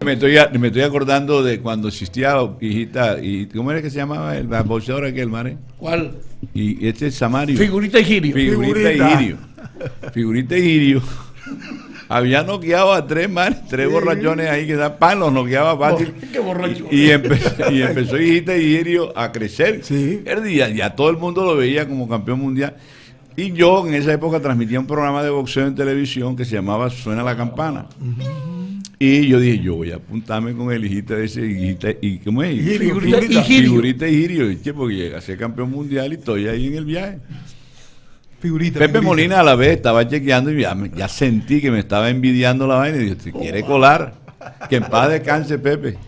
me estoy acordando de cuando existía hijita, y ¿cómo era que se llamaba el boxeador aquel, Mare? ¿Cuál? Y este es Samario. Figurita Higirio. Figurita Higirio. Había noqueado a tres borrachones ahí que da pan, los noqueaba fácil. Qué borracho. Y empezó Hijita Higirio a crecer. Sí. Ya todo el mundo lo veía como campeón mundial. Y yo en esa época transmitía un programa de boxeo en televisión que se llamaba Suena la Campana. Y yo dije, yo voy a apuntarme con el hijita de ese, y ¿cómo es? Figurita Higirio, porque llega a ser campeón mundial y estoy ahí en el viaje. Pepe Molina a la vez estaba chequeando y ya sentí que me estaba envidiando la vaina y dije, ¿te quiere colar? Que en paz descanse Pepe.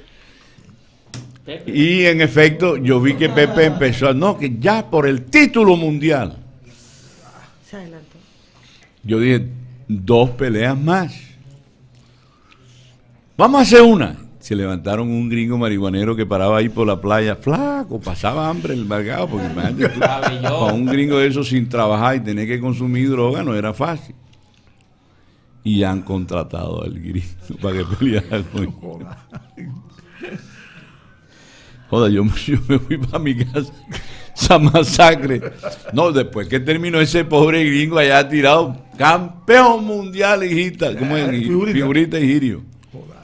Y en efecto yo vi que Pepe empezó, que ya por el título mundial. Se adelantó. Yo dije, 2 peleas más. Vamos a hacer una. Se levantaron un gringo marihuanero que paraba ahí por la playa, flaco, pasaba hambre el vargado, porque imagínate, para un gringo de eso sin trabajar y tener que consumir droga no era fácil. Y han contratado al gringo para que peleara con él. Joda, yo me fui para mi casa. Esa masacre. No, después que terminó ese pobre gringo allá tirado, campeón mundial, hijita, ¿cómo es? Figurita Higirio.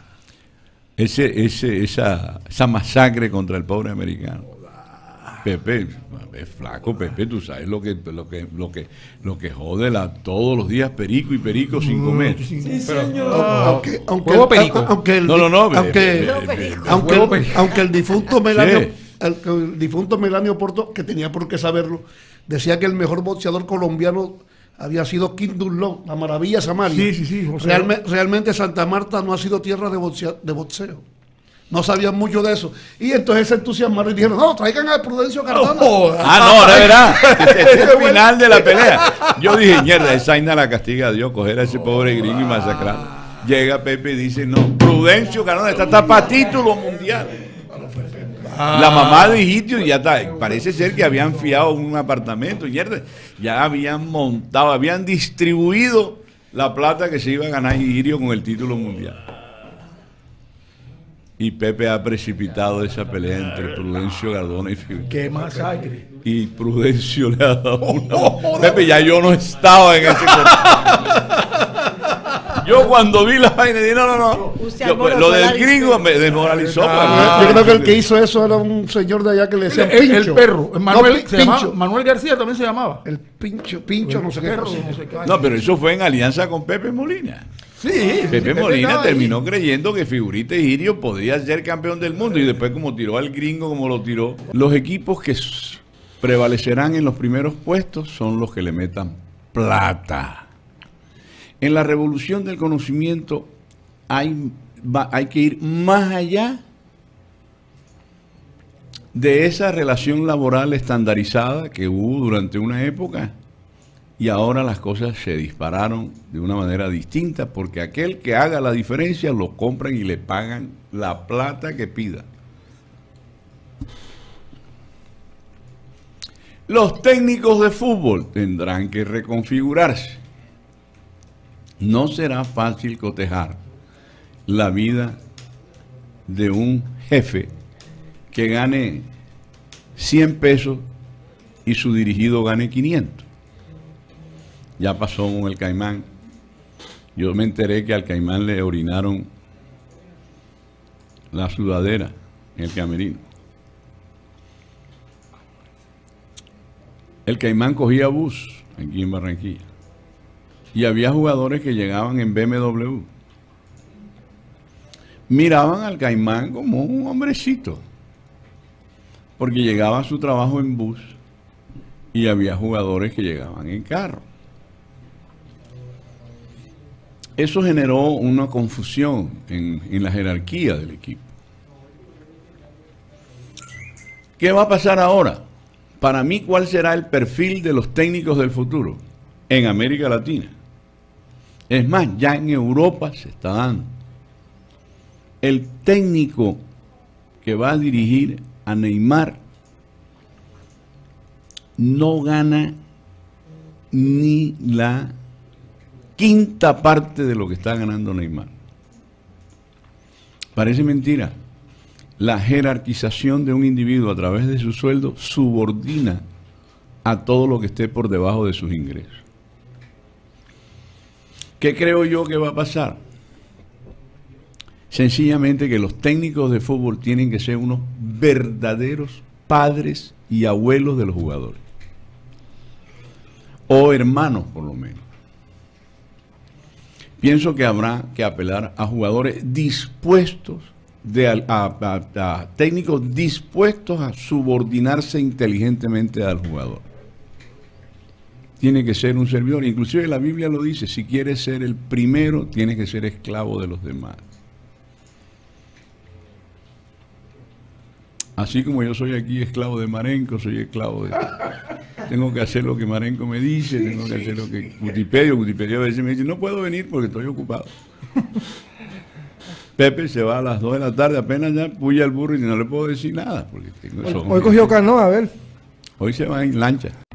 Esa masacre contra el pobre americano. Pepe, es flaco, Pepe, tú sabes lo que jode todos los días perico y perico sin comer. Sí, señor. Aunque el difunto Melanio Porto, que tenía por qué saberlo, decía que el mejor boxeador colombiano había sido King Dunlop, la maravilla Samaria. Sí. Realmente Santa Marta no ha sido tierra de boxeo. No sabían mucho de eso. Y entonces se entusiasmaron y dijeron, no, traigan a Prudencio Cardona. Ahora verá. Este es el final de la pelea. Yo dije, mierda, esa vaina la castiga a Dios, coger a ese pobre gringo y masacrarlo. Llega Pepe y dice, no, Prudencio Cardona está para título mundial. La mamá de Higirio ya está, parece ser que habían fiado un apartamento, ya habían montado, habían distribuido la plata que se iba a ganar Higirio con el título mundial. Y Pepe ha precipitado esa pelea entre Prudencio Cardona y Figurita. ¡Qué masacre! Y Prudencio le ha dado una... Pepe, ya yo no estaba en ese Yo cuando vi la vaina dije, no. Lo del gringo me desmoralizó. Yo creo que el que hizo eso era un señor de allá que le decía Pincho. El perro. Manuel, Pincho. Manuel García también se llamaba. El Pincho, no sé qué. No, pero eso fue en alianza con Pepe Molina. Sí. Pepe Molina terminó creyendo que Figurita Higirio podía ser campeón del mundo y después como tiró al gringo como lo tiró. Los equipos que prevalecerán en los primeros puestos son los que le metan plata. En la revolución del conocimiento hay que ir más allá de esa relación laboral estandarizada que hubo durante una época y ahora las cosas se dispararon de una manera distinta porque aquel que haga la diferencia lo compran y le pagan la plata que pida. Los técnicos de fútbol tendrán que reconfigurarse. No será fácil cotejar la vida de un jefe que gane 100 pesos y su dirigido gane 500. Ya pasó con el Caimán. Yo me enteré que al Caimán le orinaron la sudadera en el camerino. El Caimán cogía bus aquí en Barranquilla. Y había jugadores que llegaban en BMW. Miraban al Caimán como un hombrecito, porque llegaba a su trabajo en bus y había jugadores que llegaban en carro. Eso generó una confusión en la jerarquía del equipo. ¿Qué va a pasar ahora? Para mí, ¿cuál será el perfil de los técnicos del futuro en América Latina? Es más, ya en Europa se está dando. El técnico que va a dirigir a Neymar no gana ni la 1/5 parte de lo que está ganando Neymar. Parece mentira. La jerarquización de un individuo a través de su sueldo subordina a todo lo que esté por debajo de sus ingresos. ¿Qué creo yo que va a pasar? Sencillamente que los técnicos de fútbol tienen que ser unos verdaderos padres y abuelos de los jugadores. O hermanos, por lo menos. Pienso que habrá que apelar a jugadores dispuestos, a técnicos dispuestos a subordinarse inteligentemente al jugador. Tiene que ser un servidor. Inclusive la Biblia lo dice, si quieres ser el primero, tienes que ser esclavo de los demás. Así como yo soy aquí esclavo de Marenco, soy esclavo de... Tengo que hacer lo que Marenco me dice, tengo que hacer lo que Gutipedio a veces me dice, no puedo venir porque estoy ocupado. Pepe se va a las 2 de la tarde, apenas ya puya el burro y no le puedo decir nada. Porque tengo Hoy cogió canoa, a ver. Hoy se va en lancha.